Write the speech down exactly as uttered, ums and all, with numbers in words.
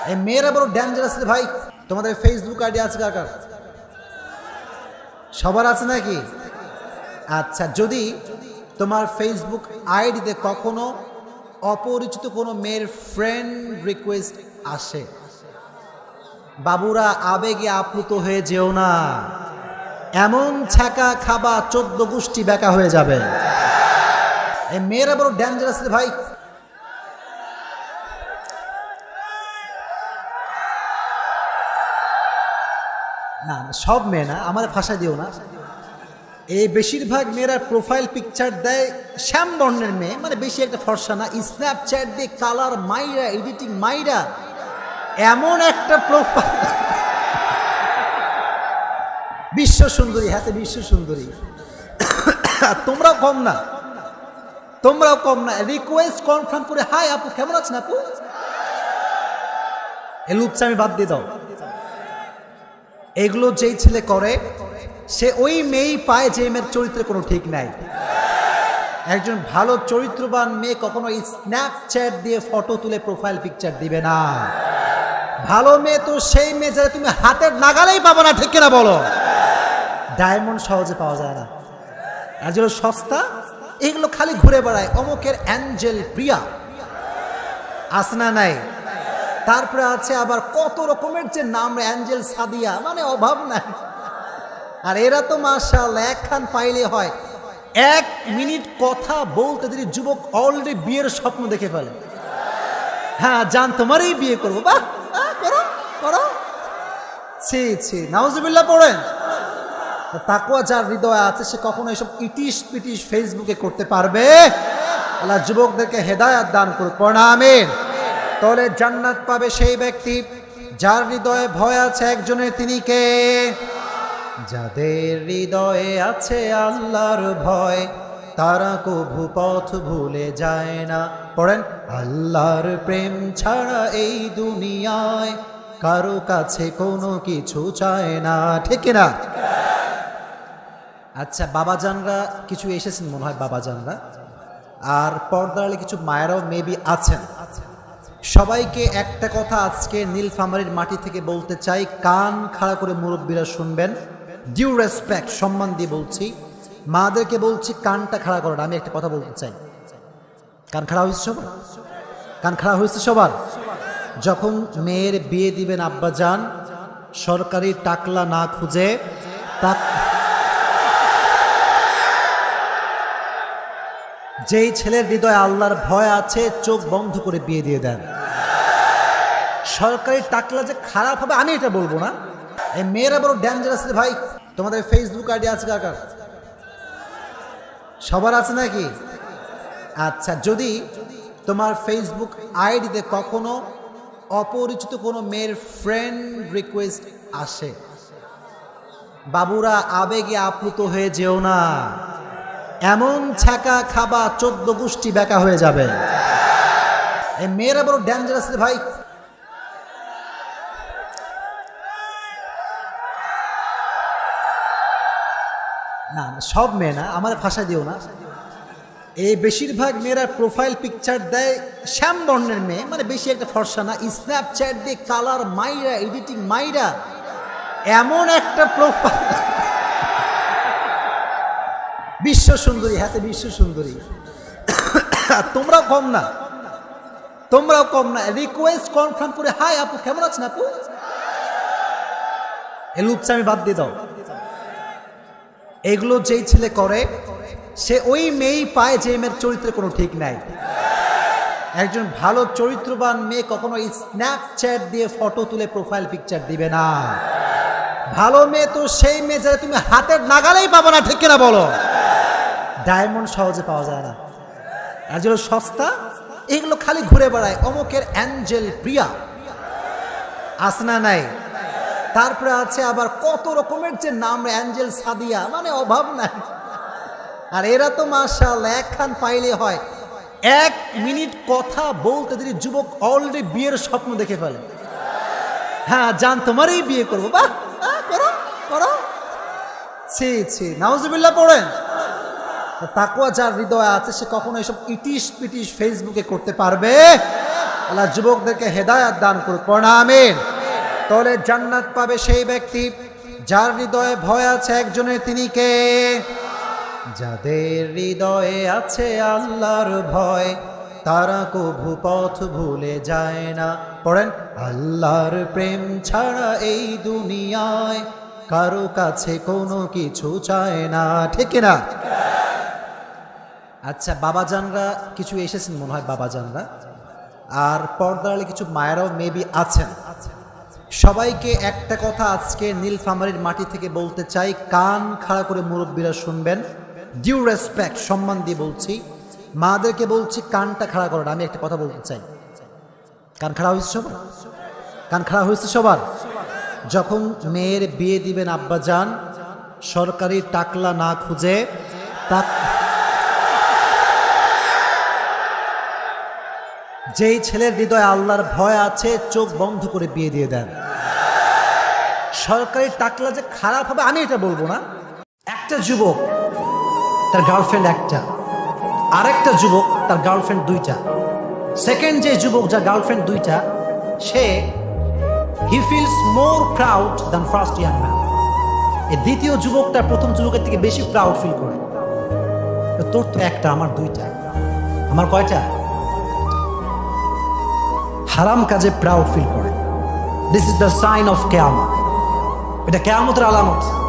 এই মেয়েরা বড় ডেঞ্জারাস রে ভাই। তোমাদের ফেসবুক আইডি আছে কাকার? সবার আছে নাকি? আচ্ছা, যদি তোমার ফেসবুক আইডিতে কখনো অপরিচিত কোনো মেয়ের ফ্রেন্ড রিকোয়েস্ট আসে, বাবুরা আবেগে আপ্লুত হয়ে যেও না, এমন ছ্যাঁকা খাবা চোদ্দ গোষ্ঠী বেকা হয়ে যাবে। এই মেয়েরা বড় ডেঞ্জারাস রে ভাই। না না, সব মেয়ে না, আমার ভাষা দিও না। এই বেশিরভাগ মেয়েরা প্রোফাইল পিকচার দেয় শ্যাম বর্ণের মেয়ে, মানে বেশি একটা ফর্সা না, স্ন্যাপচ্যাট দিয়ে কালার মাইরা, এডিটিং মাইরা এমন একটা প্রোফাইল, বিশ্ব সুন্দরী, হাতে বিশ্ব সুন্দরী। তোমরাও কম না, তোমরাও কম না। রিকোয়েস্ট কনফার্ম করে, হাই আপু কেমন আছেন আপু, এ লুচ্চামি বাদ দিয়ে দাও। এগুলো যেই ছেলে করে সে ওই মেয়েই পায় যে মেয়ের চরিত্রে কোনো ঠিক নাই। একজন ভালো চরিত্রবান মেয়ে কখনো স্ন্যাপচ্যাট দিয়ে ফটো তুলে প্রোফাইল পিকচার দিবে না। ভালো মেয়ে তো সেই মেয়ে যারা তুমি হাতের নাগালেই পাবো না, ঠিক কিনা বলো? ডায়মন্ড সহজে পাওয়া যায় না, আর যেগুলো সস্তা এগুলো খালি ঘুরে বেড়ায়। অমুকের অ্যাঞ্জেল প্রিয়া আছে না নাই? তারপরে আছে আবার কত রকমের যে নাম, অ্যাঞ্জেল সাদিয়া, মানে অভাব নাই। আর এরা তো মাশাআল্লাহ একখান পাইলে হয়। এক মিনিট কথা বলতে যদি যুবক অলরেডি বিয়ের স্বপ্ন দেখে ফেলে। হ্যাঁ জান, তোমারই বিয়ে করবো, বাহ করো করো, ছি ছি, নাউজুবিল্লাহ পড়েন। তাকওয়া যার হৃদয়ে আছে সে কখনো এসব ইটিশ পিটিশ ফেসবুকে করতে পারবে? আল্লাহ যুবকদেরকে হেদায়াত দান করুক, পড়া আমিন। তাহলে জান্নাত পাবে সেই ব্যক্তি যার হৃদয়ে ভয় আছে একজনের, তিনি কে? যাদের হৃদয়ে আছে আল্লাহর ভয়, তারা কভু পথ ভুলে যায় না। পড়েন, আল্লাহর প্রেম ছাড়া এই দুনিয়ায় কারো কাছে কোনো কিছু চায় না, ঠিক না? আচ্ছা, বাবাজানরা কিছু এসেছেন মনে হয়, বাবাজানরা আর পর্দালে কিছু মায়েরাও মেবি আছেন। সবাইকে একটা কথা আজকে নীলফামারীর মাটি থেকে বলতে চাই, কান খাড়া করে মুরব্বীরা শুনবেন, ডিউ রেসপেক্ট, সম্মান দিয়ে বলছি, মাদেরকে বলছি কানটা খাড়া করেন। আমি একটা কথা বলতে চাই, কান খাড়া হয়েছে সবার? কান খাড়া হয়েছে সবার? যখন মেয়ের বিয়ে দিবেন আব্বাজান, সরকারি টাকলা না খুঁজে টাক যেই ছেলের হৃদয়ে আল্লাহর ভয় আছে চোখ বন্ধ করে বিয়ে দিয়ে দেন। সরকারি টাকলা যে খারাপ হবে আমি এটা বলবো না। এই মেয়েরা বড় ডেঞ্জারাস রে ভাই। তোমাদের ফেসবুক আইডি আছে কাকার? সবার আছে নাকি? আচ্ছা, যদি তোমার ফেসবুক আইডিতে কখনো অপরিচিত কোনো মেয়ের ফ্রেন্ড রিকোয়েস্ট আসে, বাবুরা আবেগে আপ্লুত হয়ে যেও না, এমন ছ্যাঁকা খাবা চোদ্দ গোষ্ঠী বেকা হয়ে যাবে। এই মেয়েরা বড় ডেঞ্জারাস রে ভাই। না না, সব মেয়ে না, আমার ভাষা দিও না। এই বেশিরভাগ মেয়েরা প্রোফাইল পিকচার দেয় শ্যাম বর্ণের মেয়ে, মানে বেশি একটা ফর্সা না, স্ন্যাপচ্যাট দিয়ে কালার মাইরা, এডিটিং মাইরা এমন একটা প্রোফাইল, বিশ্ব সুন্দরী, হাতে বিশ্ব সুন্দরী। তোমরাও কম না, তোমরাও কম না। রিকোয়েস্ট কনফার্ম করে, হাই আপু কেমন আছেন আপু, এ লুচ্চামি বাদ দিয়ে দাও। এগুলো যেই ছেলে করে সে ওই মেয়েই পায় যে মেয়ের চরিত্রে কোনো ঠিক নাই। একজন ভালো চরিত্রবান মেয়ে কখনো স্ন্যাপচ্যাট দিয়ে ফটো তুলে প্রোফাইল পিকচার দিবে না। ভালো মেয়ে তো সেই মেয়ে যারা তুমি হাতের নাগালেই পাবো না, ঠিক কিনা বলো? ডায়মন্ড সহজে পাওয়া যায় না, আর যেগুলো সস্তা এগুলো খালি ঘুরে বেড়ায়। অমুকের অ্যাঞ্জেল প্রিয়া আছে না নাই? তারপরে আছে আবার কত রকমের যে নাম, অ্যাঞ্জেল সাদিয়া, মানে অভাব নাই। আর এরা তো মাশাআল্লাহ একখান পাইলে হয়। এক মিনিট কথা বলতে যদি যুবক অলরেডি বিয়ের স্বপ্ন দেখে ফেলে। হ্যাঁ জান, তোমারই বিয়ে করবো, বাহ করো করো, ছি ছি, নাউজুবিল্লাহ পড়েন। তাকওয়া যার হৃদয়ে আছে সে কখনো এসব ইটিশ পিটিশ ফেসবুকে করতে পারবে? আল্লাহ যুবকদেরকে হেদায়েত দান করুক, পড়ুন আমিন। তাহলে জান্নাত পাবে সেই ব্যক্তি যার হৃদয়ে ভয় আছে একজনের, তিনি কে? যাদের হৃদয়ে আছে আল্লাহর ভয়, তারা কভু পথ ভুলে যায় না। পড়েন, আল্লাহর প্রেম ছাড়া এই দুনিয়ায় কারো কাছে কোনো কিছু চায় না, ঠিক কিনা? আচ্ছা, বাবাজানরা কিছু এসেছেন মনে হয়, বাবাজানরা আর পর্দালে কিছু মায়েরাও মেবি আছেন। সবাইকে একটা কথা আজকে নীলফামারীর মাটি থেকে বলতে চাই, কান খাড়া করে মুরব্বীরা শুনবেন, ডিউ রেসপেক্ট, সম্মান দিয়ে বলছি, মাদেরকে বলছি কানটা খাড়া করেন। আমি একটা কথা বলতে চাই, কান খাড়া হয়েছে সবার? কান খাড়া হয়েছে সবার? যখন মেয়ের বিয়ে দিবেন আব্বাজান, সরকারি টাকলা না খুঁজে টাক যেই ছেলের হৃদয়ে আল্লাহর ভয় আছে চোখ বন্ধ করে বিয়ে দিয়ে দেন। সরকারি টাকলা যে খারাপ হবে আমি এটা বলবো না। একটা যুবক তার গার্লফ্রেন্ড একটা, আরেকটা যুবক তার গার্লফ্রেন্ড দুইটা। সেকেন্ড যে যুবক যার গার্লফ্রেন্ড দুইটা, সে he feels more proud than first young man. এই দ্বিতীয় যুবকটা প্রথম যুবকের থেকে বেশি প্রাউড ফিল করে। তোর তো একটা, আমার দুইটা। আমার কয়টা? হারাম কাজে প্রাউড ফিল করে। This is the sign of কিয়ামত। এটা কিয়ামতের আলামত।